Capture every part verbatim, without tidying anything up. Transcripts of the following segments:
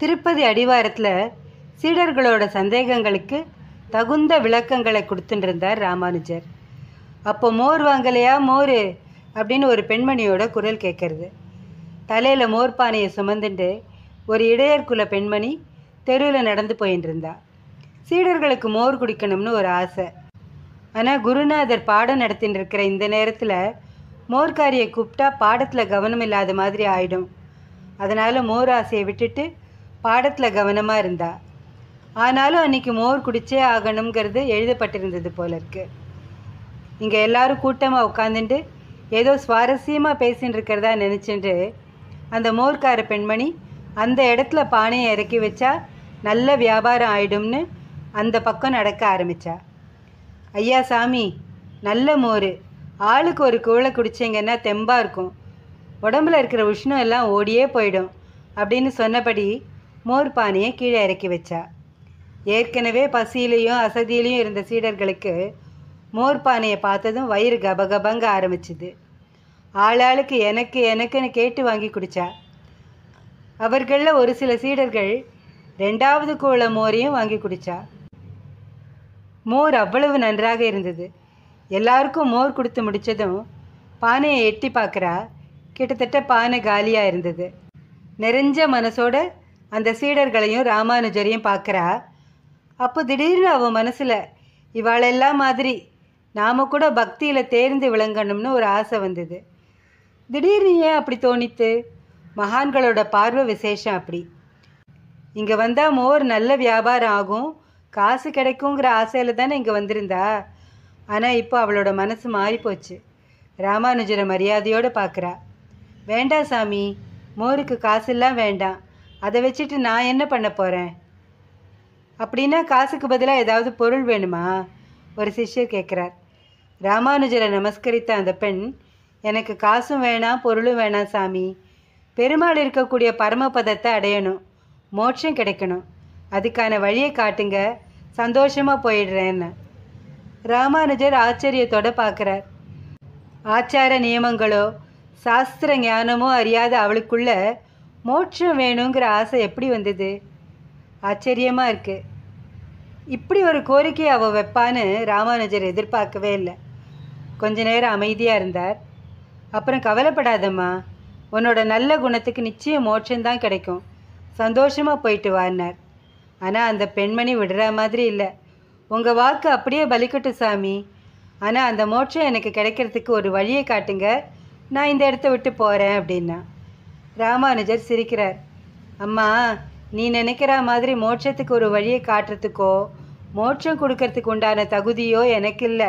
திருப்பதி அடிவாரத்தில் சீடர்களோட சந்தேகங்களுக்கு தகுந்த விளக்கங்களை கொடுத்துட்டு இருந்தார் ராமானுஜர். அப்போ மோர் வாங்கலையா மோர் அப்படின்னு ஒரு பெண்மணியோட குரல் கேட்கறது. தலையில் மோர் பானையை சுமந்துட்டு ஒரு இடையர்குல பெண்மணி தெருவில் நடந்து போயின்னு இருந்தா. சீடர்களுக்கு மோர் குடிக்கணும்னு ஒரு ஆசை. ஆனால் குருநாதர் பாடம் நடத்தின்னு இருக்கிற இந்த நேரத்தில் மோர்காரியை கூப்பிட்டா பாடத்தில் கவனம் இல்லாத மாதிரி ஆயிடும். அதனால் மோர் ஆசையை விட்டுட்டு பாடத்தில் கவனமாக இருந்தா. ஆனாலும் அன்றைக்கி மோர் குடிச்சே ஆகணுங்கிறது எழுதப்பட்டிருந்தது போல இருக்கு. இங்கே எல்லாரும் கூட்டமாக உட்காந்துட்டு ஏதோ சுவாரஸ்யமாக பேசின்னு இருக்கிறதா நினச்சிட்டு அந்த மோர்கார பெண்மணி அந்த இடத்துல பானையை இறக்கி வச்சா நல்ல வியாபாரம் ஆயிடும்னு அந்த பக்கம் நடக்க ஆரம்பித்தா. ஐயா சாமி, நல்ல மோர், ஆளுக்கு ஒரு கூளை குடிச்சிங்கன்னா தெம்பாக இருக்கும், உடம்புல இருக்கிற உஷ்ணம் எல்லாம் ஓடியே போயிடும் அப்படின்னு சொன்னபடி மோர் பானையை கீழே இறக்கி வச்சா. ஏற்கனவே பசியிலையும் அசதியிலையும் இருந்த சீடர்களுக்கு மோர் பானையை பார்த்ததும் வயிறு கபகபங்க ஆரம்பிச்சுது. ஆளாளுக்கு எனக்கு எனக்குன்னு கேட்டு வாங்கி குடித்தா. அவர்களில் ஒரு சில சீடர்கள் ரெண்டாவது கூளை மோரையும் வாங்கி குடித்தா. மோர் அவ்வளவு நன்றாக இருந்தது. எல்லாருக்கும் மோர் கொடுத்து முடித்ததும் பானையை எட்டி பார்க்குறா. கிட்டத்தட்ட பானை காலியாக இருந்தது. நிறைஞ்ச மனசோட அந்த சீடர்களையும் ராமானுஜரையும் பார்க்குறா. அப்போ திடீர்னு அவன் மனசில் இவாளெல்லாம் மாதிரி நாம் கூட பக்தியில் தேர்ந்து விளங்கணும்னு ஒரு ஆசை வந்தது. திடீர்னு ஏன் அப்படி தோணித்து? மகான்களோட பார்வை விசேஷம் அப்படி. இங்கே வந்தால் மோர் நல்ல வியாபாரம் ஆகும், காசு கிடைக்குங்கிற ஆசையில் தானே இங்கே வந்திருந்தா. ஆனால் இப்போ அவளோட மனசு மாறிப்போச்சு. ராமானுஜரை மரியாதையோடு பார்க்குறா. வேண்டாம் சாமி, மோருக்கு காசுலாம் வேண்டாம், அதை வச்சுட்டு நான் என்ன பண்ண போகிறேன்? அப்படின்னா காசுக்கு பதிலாக ஏதாவது பொருள் வேணுமா? ஒரு சிஷ்யர் கேட்குறார். ராமானுஜரை நமஸ்கரித்த அந்த பெண், எனக்கு காசும் வேணாம் பொருளும் வேணாம் சாமி, பெருமாள் இருக்கக்கூடிய பரமபதத்தை அடையணும், மோட்சம் கிடைக்கணும், அதுக்கான வழியை காட்டுங்க, சந்தோஷமாக போயிடுறேன்னு. ராமானுஜர் ஆச்சரியத்தோடு பார்க்குறார். ஆச்சார நியமங்களோ சாஸ்திர ஞானமோ அறியாத அவளுக்குள்ள மோட்சம் வேணுங்கிற ஆசை எப்படி வந்தது? ஆச்சரியமாக இருக்குது. இப்படி ஒரு கோரிக்கையை அவள் வைப்பான்னு ராமானுஜர் எதிர்பார்க்கவே இல்லை. கொஞ்ச நேரம் அமைதியாக இருந்தார். அப்புறம் கவலைப்படாதம்மா, உன்னோட நல்ல குணத்துக்கு நிச்சயம் மோட்சம்தான் கிடைக்கும், சந்தோஷமாக போயிட்டு வான்னார். ஆனால் அந்த பெண்மணி விடுற மாதிரி இல்லை. உங்கள் வாக்கு அப்படியே பலிக்கட்டும் சாமி, ஆனால் அந்த மோட்சம் எனக்கு கிடைக்கிறதுக்கு ஒரு வழியை காட்டுங்க, நான் இந்த இடத்த விட்டு போகிறேன் அப்படின்னா. ராமானுஜர் சிரிக்கிறார். அம்மா, நீ நினைக்கிற மாதிரி மோட்சத்துக்கு ஒரு வழியை காட்டுறதுக்கோ மோட்சம் கொடுக்கறதுக்கு உண்டான தகுதியோ எனக்கு இல்லை.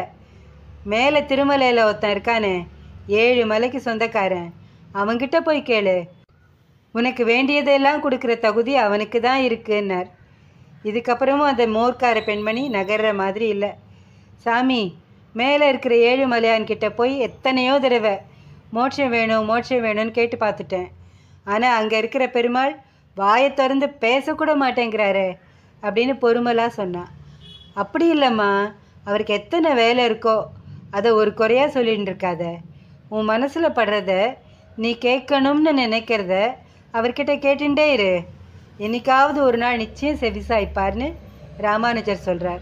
மேலே திருமலையில் ஒருத்தன் இருக்கானே, ஏழு மலைக்கு சொந்தக்காரன், அவன்கிட்ட போய் கேளு, உனக்கு வேண்டியதெல்லாம் கொடுக்குற தகுதி அவனுக்கு தான் இருக்குன்னார். இதுக்கப்புறமும் அந்த மோர்க்கார பெண்மணி நகர்ற மாதிரி இல்லை. சாமி, மேலே இருக்கிற ஏழு மலையான்கிட்ட போய் எத்தனையோ தடவை மோட்சம் வேணும் மோட்சம் வேணும்னு கேட்டு பார்த்துட்டேன். ஆனால் அங்கே இருக்கிற பெருமாள் வாயை திறந்து பேசக்கூட மாட்டேங்கிறாரு அப்படின்னு பொறுமலாக சொன்னான். அப்படி இல்லைம்மா, அவருக்கு எத்தனை வேலை இருக்கோ அதை ஒரு குறையாக சொல்லிட்டு இருக்காத. உன் மனசில் படுறத நீ கேட்கணும்னு நினைக்கிறத அவர்கிட்ட கேட்டுட்டே இரு, என்னைக்காவது ஒரு நாள் நிச்சயம் செவிசாய்ப்பார்னு ராமானுஜர் சொல்கிறார்.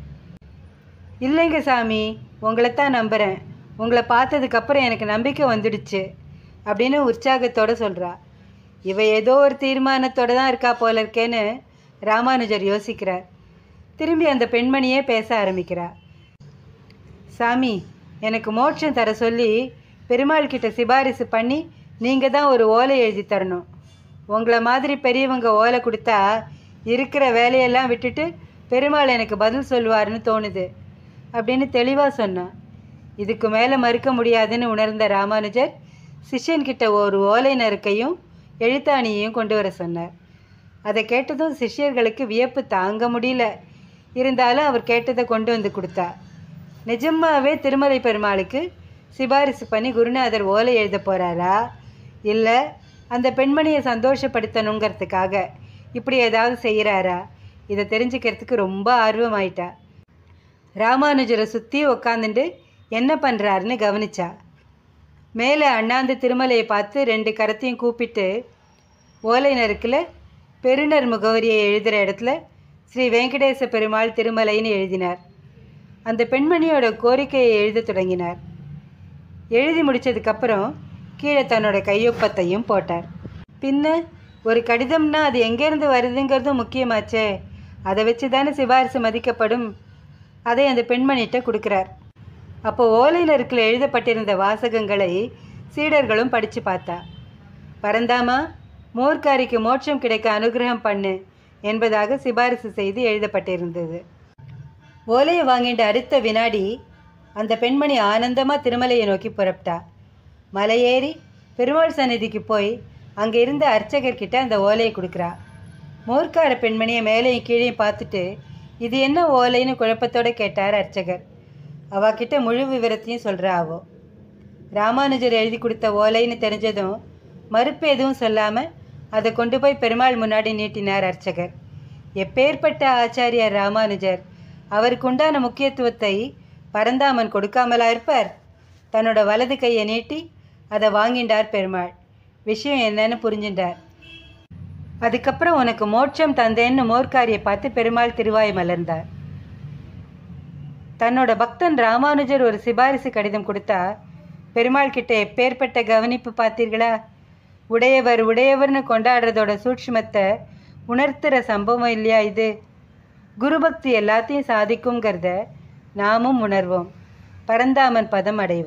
இல்லைங்க சாமி, உங்களைத்தான் நம்புகிறேன், உங்களை பார்த்ததுக்கப்புறம் எனக்கு நம்பிக்கை வந்துடுச்சு அப்படின்னு உற்சாகத்தோடு சொல்கிறா. இவ ஏதோ ஒரு தீர்மானத்தோடு தான் இருக்கா போல இருக்கேன்னு ராமானுஜர் யோசிக்கிறார். திரும்பி அந்த பெண்மணியே பேச ஆரம்பிக்கிறா. சாமி, எனக்கு மோட்சம் தர சொல்லி பெருமாள் கிட்ட சிபாரிசு பண்ணி நீங்கள் தான் ஒரு ஓலை எழுதி தரணும். உங்களை மாதிரி பெரியவங்க ஓலை கொடுத்தா இருக்கிற வேலையெல்லாம் விட்டுட்டு பெருமாள் எனக்கு பதில் சொல்லுவார்னு தோணுது அப்படின்னு தெளிவாக சொன்னான். இதுக்கு மேலே மறுக்க முடியாதுன்னு உணர்ந்த ராமானுஜர் சிஷ்யன்கிட்ட ஒரு ஓலை நறுக்கையும் எழுத்தாணியையும் கொண்டு வர சொன்னார். அதை கேட்டதும் சிஷ்யர்களுக்கு வியப்பு தாங்க முடியல. இருந்தாலும் அவர் கேட்டதை கொண்டு வந்து கொடுத்தா. நிஜமாவே திருமலை பெருமாளுக்கு சிபாரிசு பண்ணி குருநாதர் ஓலை எழுத போகிறாரா, இல்லை அந்த பெண்மணியை சந்தோஷப்படுத்தணுங்கிறதுக்காக இப்படி ஏதாவது செய்கிறாரா, இதை தெரிஞ்சுக்கிறதுக்கு ரொம்ப ஆர்வமாயிட்டா. ராமானுஜரை சுற்றி உக்காந்துட்டு என்ன பண்ணுறாருன்னு கவனிச்சா. மேலே அண்ணாந்து திருமலையை பார்த்து ரெண்டு கரத்தையும் கூப்பிட்டு ஓலை நறுக்கில் பெருநர் முகவரியை எழுதுகிற இடத்துல ஸ்ரீ வெங்கடேச பெருமாள் திருமலைன்னு எழுதினார். அந்த பெண்மணியோட கோரிக்கையை எழுத தொடங்கினார். எழுதி முடித்ததுக்கப்புறம் கீழே தன்னோட கையொப்பத்தையும் போட்டார். பின்ன ஒரு கடிதம்னா அது எங்கேருந்து வருதுங்கிறதும் முக்கியமாச்சே, அதை வச்சு தானே சிபாரிசு மதிக்கப்படும். அதை அந்த பெண்மணிகிட்ட கொடுக்குறார். அப்போ ஓலை நறுக்கில் எழுதப்பட்டிருந்த வாசகங்களை சீடர்களும் படித்து பார்த்தா. பரந்தாமா, மோர்க்காரிக்கு மோட்சம் கிடைக்க அனுகிரகம் பண்ணு என்பதாக சிபாரிசு செய்து எழுதப்பட்டிருந்தது. ஓலையை வாங்கிட்டு அடுத்த வினாடி அந்த பெண்மணி ஆனந்தமாக திருமலையை நோக்கி புறப்பட்டா. மலையேறி பெருமாள் சந்நிதிக்கு போய் அங்கே இருந்த அர்ச்சகர்கிட்ட அந்த ஓலையை கொடுக்குறா. மோர்க்கார பெண்மணியை மேலேயும் கீழேயும் பார்த்துட்டு இது என்ன ஓலைன்னு குழப்பத்தோடு கேட்டார் அர்ச்சகர். அவகிட்ட முழு விவரத்தையும் சொல்கிறா. அவோ ராமானுஜர் எழுதி கொடுத்த ஓலைன்னு தெரிஞ்சதும் மறுப்பு எதுவும் சொல்லாமல் அதை கொண்டு போய் பெருமாள் முன்னாடி நீட்டினார் அர்ச்சகர். எப்பேற்பட்ட ஆச்சாரியார் ராமானுஜர்! அவருக்கு உண்டான முக்கியத்துவத்தை பரந்தாமன் கொடுக்காமலா இருப்பார்? தன்னோட வலது கையை நீட்டி அதை வாங்கிண்டார் பெருமாள். விஷயம் என்னன்னு புரிஞ்சின்றார். அதுக்கப்புறம் உனக்கு மோட்சம் தந்தேன்னு மோர்க்காரியை பார்த்து பெருமாள் திருவாய் மலர்ந்தார். தன்னோட பக்தன் ராமானுஜர் ஒரு சிபாரிசு கடிதம் கொடுத்தா பெருமாள் கிட்ட எப்பேற்பட்ட கவனிப்பு பார்த்தீர்களா? உடையவர் உடையவர்னு கொண்டாடுறதோட சூட்சுமத்தை உணர்த்துகிற சம்பவம் இல்லையா இது? குருபக்தி எல்லாத்தையும் சாதிக்குங்கிறத நாமும் உணர்வோம். பரந்தாமன் பதம் அடைவோம்.